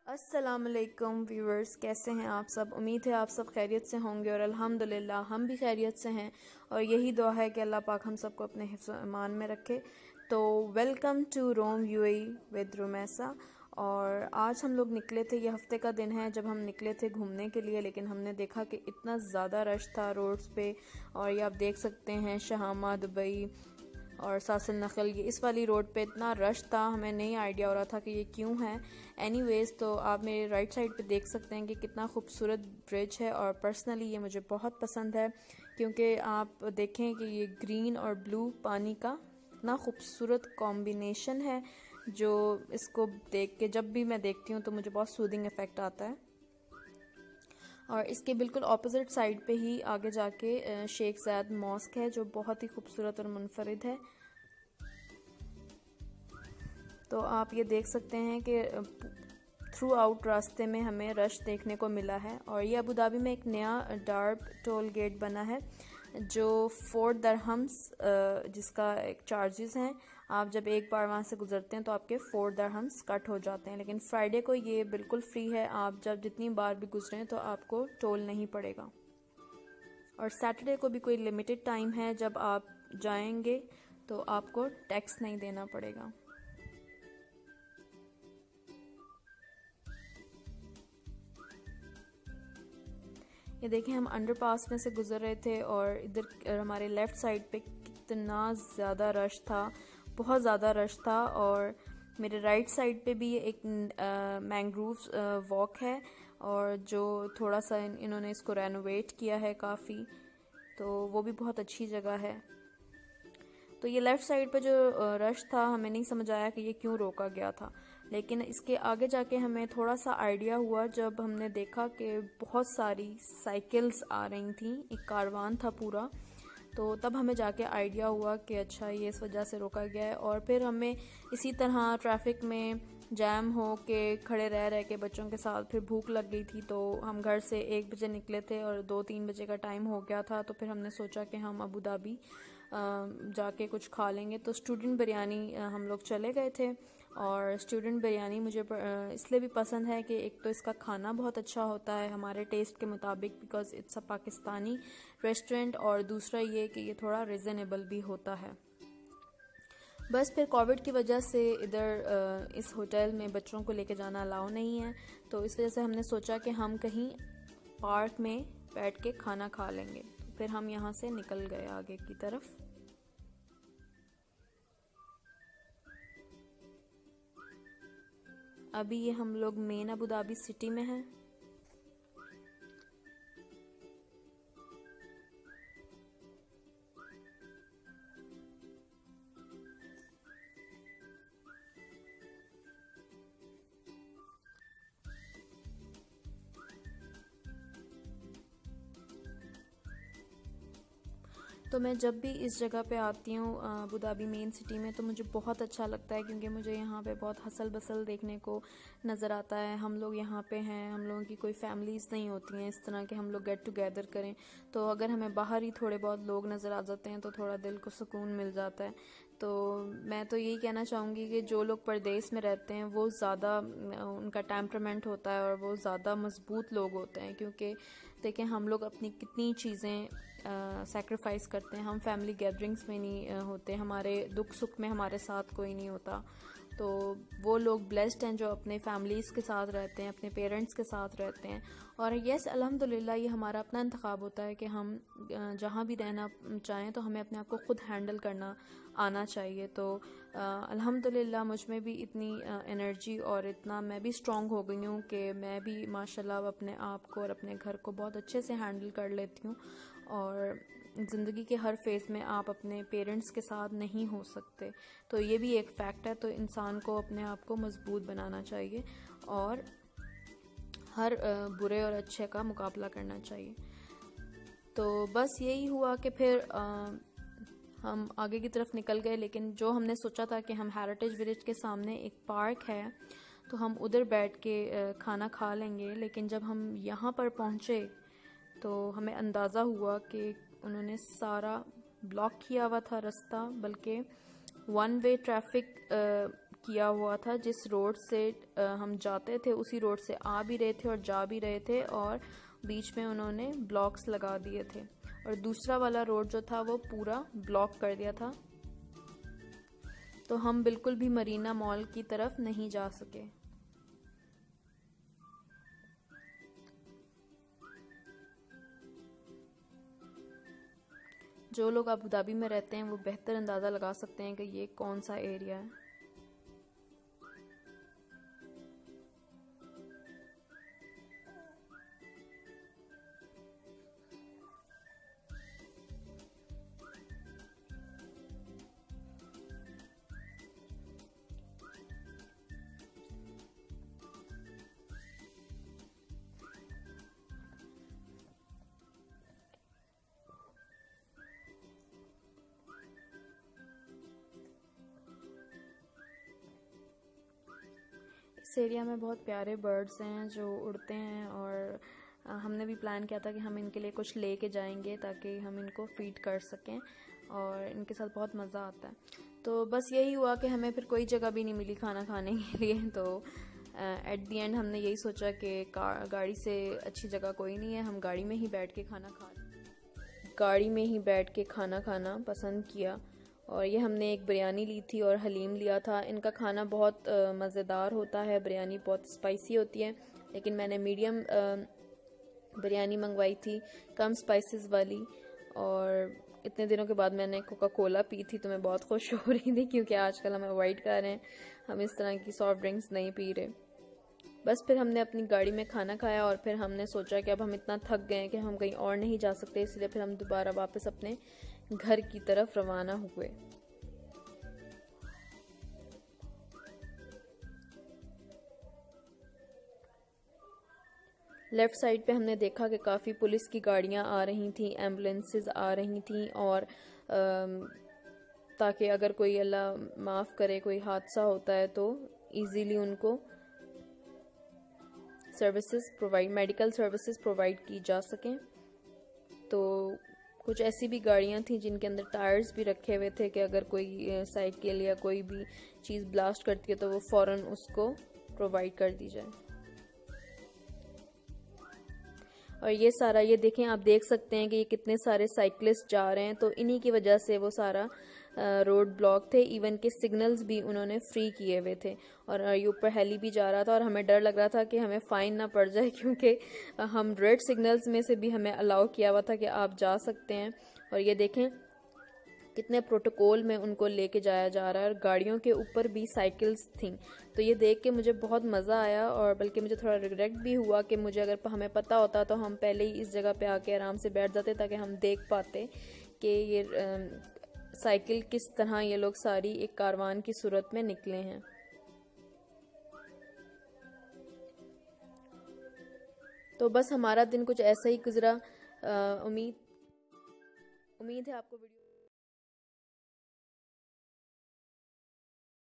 अस्सलामुअलैकुम व्यूवर्स, कैसे हैं आप सब। उम्मीद है आप सब खैरियत से होंगे और अल्हम्दुलिल्लाह हम भी खैरियत से हैं और यही दुआ है कि अल्लाह पाक हम सबको अपने हिफ्ज़ व ईमान में रखे। तो welcome to Rome UAE with Rumaisa. और आज हम लोग निकले थे, ये हफ्ते का दिन है जब हम निकले थे घूमने के लिए, लेकिन हमने देखा कि इतना ज़्यादा रश था रोड्स पे। और ये आप देख सकते हैं शहामा, दुबई और सासिल नखल, ये इस वाली रोड पे इतना रश था, हमें नहीं आइडिया हो रहा था कि ये क्यों है। एनीवेज, तो आप मेरे राइट साइड पे देख सकते हैं कि कितना खूबसूरत ब्रिज है और पर्सनली ये मुझे बहुत पसंद है क्योंकि आप देखें कि ये ग्रीन और ब्लू पानी का इतना खूबसूरत कॉम्बिनेशन है जो इसको देख के जब भी मैं देखती हूँ तो मुझे बहुत सूदिंग इफ़ेक्ट आता है। और इसके बिल्कुल ऑपोजिट साइड पे ही आगे जाके शेख ज़ायद मॉस्क है जो बहुत ही खूबसूरत और मुनफरिद है। तो आप ये देख सकते हैं कि थ्रू आउट रास्ते में हमें रश देखने को मिला है। और ये अबू धाबी में एक नया डार्ब टोल गेट बना है जो 4 दरहम्स जिसका एक चार्जेस हैं। आप जब एक बार वहाँ से गुजरते हैं तो आपके 4 दरहम्स कट हो जाते हैं, लेकिन फ्राइडे को ये बिल्कुल फ्री है। आप जब जितनी बार भी गुजरें तो आपको टोल नहीं पड़ेगा। और सैटरडे को भी कोई लिमिटेड टाइम है जब आप जाएंगे तो आपको टैक्स नहीं देना पड़ेगा। ये देखें, हम अंडरपास में से गुजर रहे थे और इधर हमारे लेफ़्ट साइड पे कितना ज़्यादा रश था, बहुत ज़्यादा रश था। और मेरे राइट साइड पे भी एक मैंग्रोव वॉक है और जो थोड़ा सा इन्होंने इसको रेनोवेट किया है काफ़ी, तो वो भी बहुत अच्छी जगह है। तो ये लेफ़्ट साइड पे जो रश था, हमें नहीं समझ आया कि ये क्यों रोका गया था, लेकिन इसके आगे जाके हमें थोड़ा सा आइडिया हुआ जब हमने देखा कि बहुत सारी साइकिल्स आ रही थी, एक कारवान था पूरा। तो तब हमें जाके आइडिया हुआ कि अच्छा ये इस वजह से रोका गया है। और फिर हमें इसी तरह ट्रैफिक में जैम हो के खड़े रह के बच्चों के साथ फिर भूख लग गई थी। तो हम घर से 1 बजे निकले थे और 2-3 बजे का टाइम हो गया था। तो फिर हमने सोचा कि हम अबू धाबी जाके कुछ खा लेंगे। तो स्टूडेंट बिरयानी हम लोग चले गए थे। और स्टूडेंट बिरयानी मुझे इसलिए भी पसंद है कि एक तो इसका खाना बहुत अच्छा होता है हमारे टेस्ट के मुताबिक, because it's a Pakistani restaurant, और दूसरा ये कि ये थोड़ा रिजनेबल भी होता है। बस फिर कोविड की वजह से इधर इस होटल में बच्चों को लेके जाना अलाउ नहीं है, तो इस वजह से हमने सोचा कि हम कहीं पार्क में बैठ के खाना खा लेंगे। तो फिर हम यहाँ से निकल गए आगे की तरफ। अभी ये हम लोग मेन अबू धाबी सिटी में हैं। तो मैं जब भी इस जगह पे आती हूँ अबू धाबी मेन सिटी में, तो मुझे बहुत अच्छा लगता है क्योंकि मुझे यहाँ पे बहुत हसल बसल देखने को नज़र आता है। हम लोग यहाँ पे हैं, हम लोगों की कोई फैमिलीज़ नहीं होती हैं इस तरह के हम लोग गेट टुगेदर करें। तो अगर हमें बाहर ही थोड़े बहुत लोग नज़र आ जाते हैं तो थोड़ा दिल को सुकून मिल जाता है। तो मैं तो यही कहना चाहूँगी कि जो लोग परदेश में रहते हैं वो ज़्यादा उनका टेम्परामेंट होता है और वो ज़्यादा मजबूत लोग होते हैं, क्योंकि देखें हम लोग अपनी कितनी चीज़ें सैक्रिफाइस करते हैं। हम फैमिली गैदरिंग्स में नहीं होते, हमारे दुख सुख में हमारे साथ कोई नहीं होता। तो वो लोग ब्लेस्ड हैं जो अपने फैमिलीज़ के साथ रहते हैं, अपने पेरेंट्स के साथ रहते हैं। और यस, अल्हम्दुलिल्लाह ये हमारा अपना इंतखाब होता है कि हम जहाँ भी रहना चाहें तो हमें अपने आप को खुद हैंडल करना आना चाहिए। तो अल्हम्दुलिल्लाह मुझ में भी इतनी एनर्जी और इतना मैं भी स्ट्रॉन्ग हो गई हूँ कि मैं भी माशाल्लाह अपने आप को और अपने घर को बहुत अच्छे से हैंडल कर लेती हूँ। और ज़िंदगी के हर फेज़ में आप अपने पेरेंट्स के साथ नहीं हो सकते, तो ये भी एक फैक्ट है। तो इंसान को अपने आप को मजबूत बनाना चाहिए और हर बुरे और अच्छे का मुकाबला करना चाहिए। तो बस यही हुआ कि फिर हम आगे की तरफ निकल गए, लेकिन जो हमने सोचा था कि हम हेरिटेज विलेज के सामने एक पार्क है तो हम उधर बैठ के खाना खा लेंगे, लेकिन जब हम यहाँ पर पहुँचे तो हमें अंदाज़ा हुआ कि उन्होंने सारा ब्लॉक किया हुआ था रास्ता, बल्कि 1 वे ट्रैफिक किया हुआ था। जिस रोड से हम जाते थे उसी रोड से आ भी रहे थे और जा भी रहे थे, और बीच में उन्होंने ब्लॉक्स लगा दिए थे और दूसरा वाला रोड जो था वो पूरा ब्लॉक कर दिया था। तो हम बिल्कुल भी मरीना मॉल की तरफ नहीं जा सके। जो लोग अबू धाबी में रहते हैं वो बेहतर अंदाज़ा लगा सकते हैं कि ये कौन सा एरिया है। इस एरिया में बहुत प्यारे बर्ड्स हैं जो उड़ते हैं, और हमने भी प्लान किया था कि हम इनके लिए कुछ लेके जाएंगे ताकि हम इनको फीड कर सकें, और इनके साथ बहुत मज़ा आता है। तो बस यही हुआ कि हमें फिर कोई जगह भी नहीं मिली खाना खाने के लिए। तो एट दी एंड हमने यही सोचा कि गाड़ी से अच्छी जगह कोई नहीं है, हम गाड़ी में ही बैठ के खाना खाना पसंद किया। और ये हमने एक बिरयानी ली थी और हलीम लिया था। इनका खाना बहुत मज़ेदार होता है, बिरयानी बहुत स्पाइसी होती है, लेकिन मैंने मीडियम बिरयानी मंगवाई थी, कम स्पाइसेस वाली। और इतने दिनों के बाद मैंने कोका कोला पी थी, तो मैं बहुत खुश हो रही थी क्योंकि आजकल हम अवॉइड कर रहे हैं, हम इस तरह की सॉफ्ट ड्रिंक्स नहीं पी रहे। बस फिर हमने अपनी गाड़ी में खाना खाया और फिर हमने सोचा कि अब हम इतना थक गए हैं कि हम कहीं और नहीं जा सकते, इसलिए फिर हम दोबारा वापस अपने घर की तरफ रवाना हुए। लेफ़्ट साइड पे हमने देखा कि काफ़ी पुलिस की गाड़ियां आ रही थी, एम्बुलेंसेस आ रही थी, और ताकि अगर कोई अल्लाह माफ़ करे कोई हादसा होता है तो इजीली उनको मेडिकल सर्विसेज प्रोवाइड की जा सकें। तो कुछ ऐसी भी गाड़ियां थी जिनके अंदर टायर्स भी रखे हुए थे कि अगर कोई साइकिल या कोई भी चीज़ ब्लास्ट करती है तो वो फ़ौरन उसको प्रोवाइड कर दी जाए। और ये सारा, ये देखें, आप देख सकते हैं कि ये कितने सारे साइकिलिस्ट जा रहे हैं, तो इन्हीं की वजह से वो सारा रोड ब्लॉक थे। इवन के सिग्नल्स भी उन्होंने फ्री किए हुए थे, और ये ऊपर हेली भी जा रहा था, और हमें डर लग रहा था कि हमें फ़ाइन ना पड़ जाए क्योंकि हम रेड सिग्नल्स में से भी हमें अलाउ किया हुआ था कि आप जा सकते हैं। और ये देखें कितने प्रोटोकॉल में उनको लेके जाया जा रहा है, और गाड़ियों के ऊपर भी साइकिल्स थी। तो ये देख के मुझे बहुत मज़ा आया, और बल्कि मुझे थोड़ा रिग्रेट भी हुआ कि मुझे अगर हमें पता होता तो हम पहले ही इस जगह पे आके आराम से बैठ जाते ताकि हम देख पाते कि ये साइकिल किस तरह ये लोग सारी एक कारवान की सूरत में निकले हैं। तो बस हमारा दिन कुछ ऐसा ही गुजरा। उम्मीद है आपको वीडियो